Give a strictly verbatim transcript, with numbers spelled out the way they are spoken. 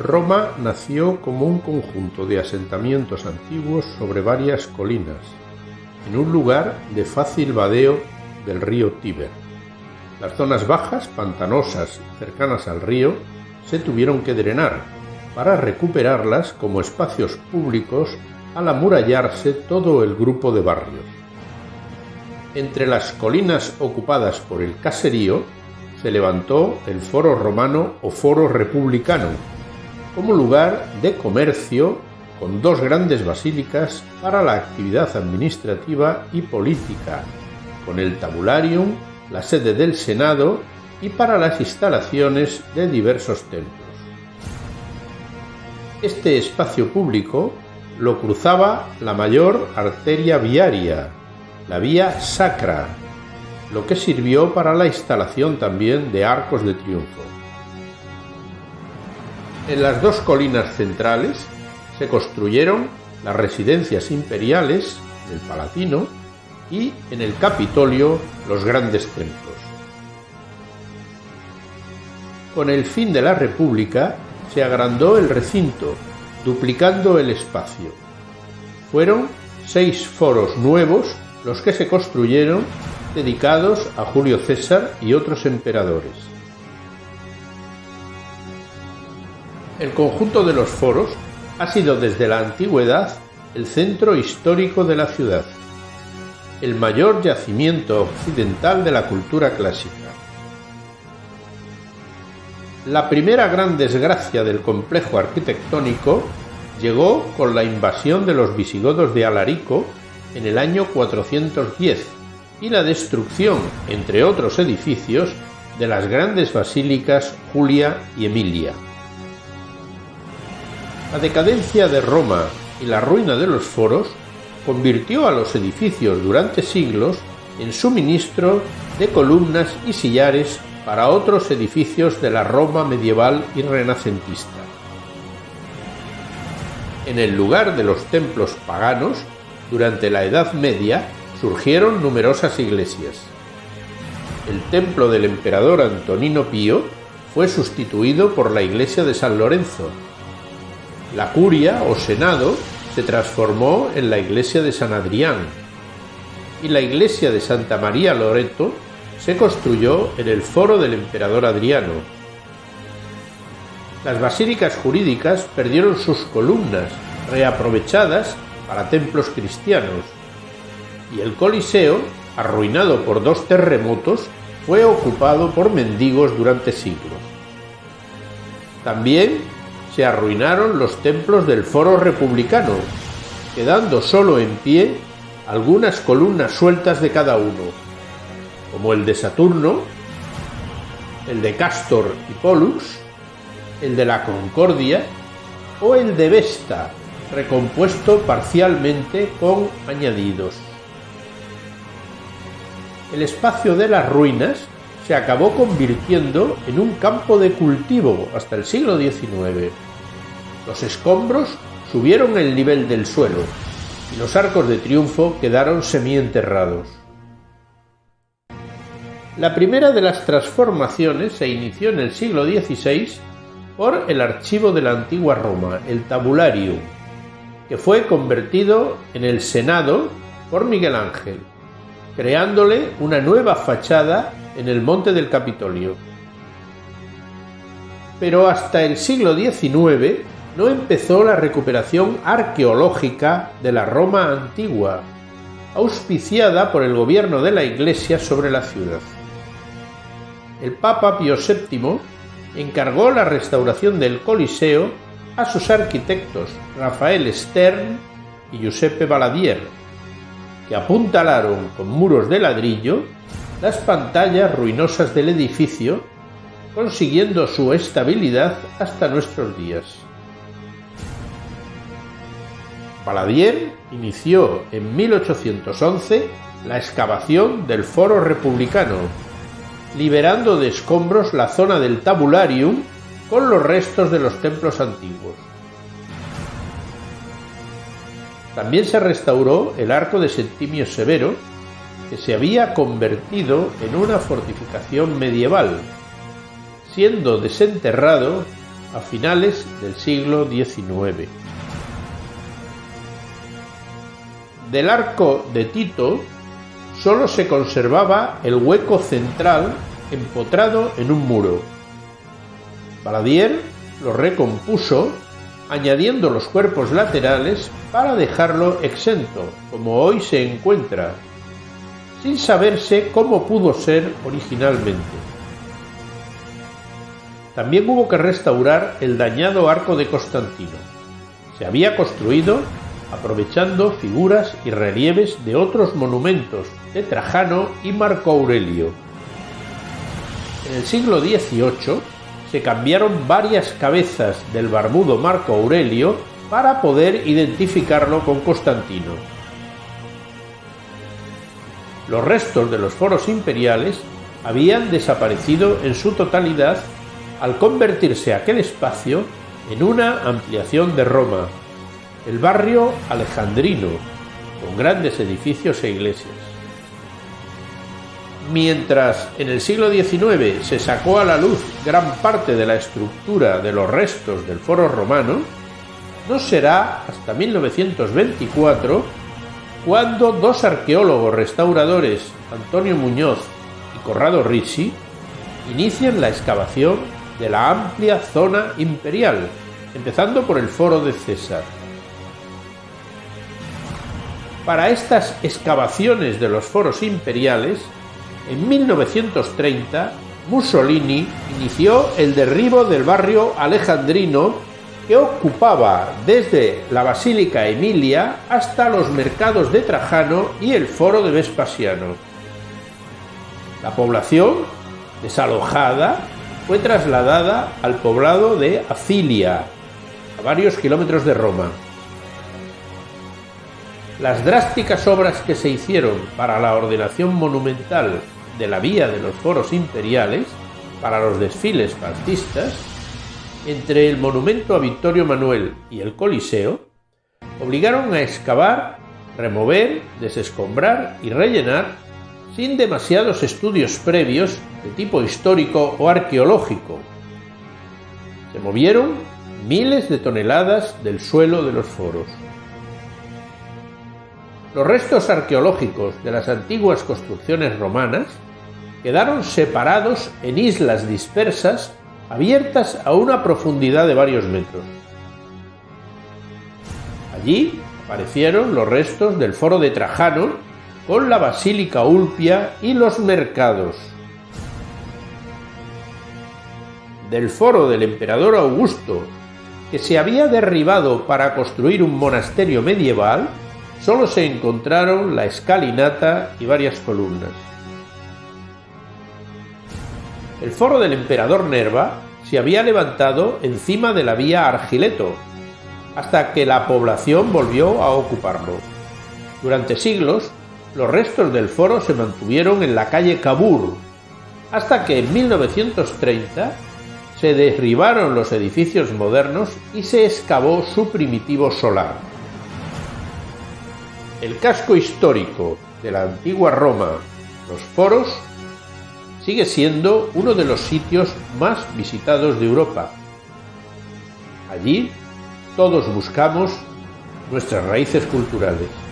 Roma nació como un conjunto de asentamientos antiguos sobre varias colinas, en un lugar de fácil vadeo del río Tíber. Las zonas bajas, pantanosas, cercanas al río, se tuvieron que drenar para recuperarlas como espacios públicos al amurallarse todo el grupo de barrios. Entre las colinas ocupadas por el caserío se levantó el Foro Romano o Foro Republicano, como lugar de comercio con dos grandes basílicas para la actividad administrativa y política, con el Tabularium, la sede del Senado y para las instalaciones de diversos templos. Este espacio público lo cruzaba la mayor arteria viaria, la Vía Sacra, lo que sirvió para la instalación también de arcos de triunfo. En las dos colinas centrales se construyeron las residencias imperiales del Palatino y en el Capitolio los grandes templos. Con el fin de la República se agrandó el recinto, duplicando el espacio. Fueron seis foros nuevos los que se construyeron dedicados a Julio César y otros emperadores. El conjunto de los foros ha sido desde la antigüedad el centro histórico de la ciudad, el mayor yacimiento occidental de la cultura clásica. La primera gran desgracia del complejo arquitectónico llegó con la invasión de los visigodos de Alarico en el año cuatrocientos diez y la destrucción, entre otros edificios, de las grandes basílicas Julia y Emilia. La decadencia de Roma y la ruina de los foros convirtió a los edificios durante siglos en suministro de columnas y sillares para otros edificios de la Roma medieval y renacentista. En el lugar de los templos paganos, durante la Edad Media, surgieron numerosas iglesias. El templo del emperador Antonino Pío fue sustituido por la iglesia de San Lorenzo. La curia o senado se transformó en la iglesia de San Adrián y la iglesia de Santa María Loreto se construyó en el foro del emperador Adriano. Las basílicas jurídicas perdieron sus columnas, reaprovechadas para templos cristianos, y el Coliseo, arruinado por dos terremotos, fue ocupado por mendigos durante siglos. También se arruinaron los templos del Foro Republicano, quedando solo en pie algunas columnas sueltas de cada uno, como el de Saturno, el de Castor y Pollux, el de la Concordia o el de Vesta, recompuesto parcialmente con añadidos. El espacio de las ruinas se acabó convirtiendo en un campo de cultivo hasta el siglo diecinueve. Los escombros subieron el nivel del suelo y los arcos de triunfo quedaron semienterrados. La primera de las transformaciones se inició en el siglo dieciséis por el archivo de la antigua Roma, el Tabularium, que fue convertido en el Senado por Miguel Ángel, creándole una nueva fachada en el monte del Capitolio. Pero hasta el siglo diecinueve no empezó la recuperación arqueológica de la Roma antigua, auspiciada por el gobierno de la Iglesia sobre la ciudad. El Papa Pío séptimo encargó la restauración del Coliseo a sus arquitectos Rafael Stern y Giuseppe Valadier, que apuntalaron con muros de ladrillo las pantallas ruinosas del edificio, consiguiendo su estabilidad hasta nuestros días. Valadier inició en mil ochocientos once la excavación del Foro Republicano, liberando de escombros la zona del Tabularium con los restos de los templos antiguos. También se restauró el arco de Septimio Severo, que se había convertido en una fortificación medieval, siendo desenterrado a finales del siglo diecinueve. Del arco de Tito solo se conservaba el hueco central empotrado en un muro. Baladier lo recompuso añadiendo los cuerpos laterales para dejarlo exento, como hoy se encuentra, sin saberse cómo pudo ser originalmente. También hubo que restaurar el dañado arco de Constantino. Se había construido aprovechando figuras y relieves de otros monumentos de Trajano y Marco Aurelio. En el siglo dieciocho se cambiaron varias cabezas del barbudo Marco Aurelio para poder identificarlo con Constantino. Los restos de los foros imperiales habían desaparecido en su totalidad al convertirse aquel espacio en una ampliación de Roma, el barrio alejandrino, con grandes edificios e iglesias. Mientras en el siglo diecinueve se sacó a la luz gran parte de la estructura de los restos del foro romano, no será hasta mil novecientos veinticuatro cuando dos arqueólogos restauradores, Antonio Muñoz y Corrado Ricci, inician la excavación de la amplia zona imperial, empezando por el foro de César. Para estas excavaciones de los foros imperiales, en mil novecientos treinta, Mussolini inició el derribo del barrio alejandrino que ocupaba desde la Basílica Emilia hasta los mercados de Trajano y el foro de Vespasiano. La población, desalojada, fue trasladada al poblado de Acilia, a varios kilómetros de Roma. Las drásticas obras que se hicieron para la ordenación monumental de la vía de los foros imperiales, para los desfiles fascistas, entre el monumento a Vittorio Emanuele y el Coliseo, obligaron a excavar, remover, desescombrar y rellenar sin demasiados estudios previos de tipo histórico o arqueológico. Se movieron miles de toneladas del suelo de los foros. Los restos arqueológicos de las antiguas construcciones romanas quedaron separados en islas dispersas abiertas a una profundidad de varios metros. Allí aparecieron los restos del foro de Trajano con la Basílica Ulpia y los mercados. Del foro del emperador Augusto, que se había derribado para construir un monasterio medieval, solo se encontraron la escalinata y varias columnas. El foro del emperador Nerva se había levantado encima de la vía Argileto, hasta que la población volvió a ocuparlo. Durante siglos, los restos del foro se mantuvieron en la calle Cavour, hasta que en mil novecientos treinta se derribaron los edificios modernos y se excavó su primitivo solar. El casco histórico de la antigua Roma, los foros, sigue siendo uno de los sitios más visitados de Europa. Allí todos buscamos nuestras raíces culturales.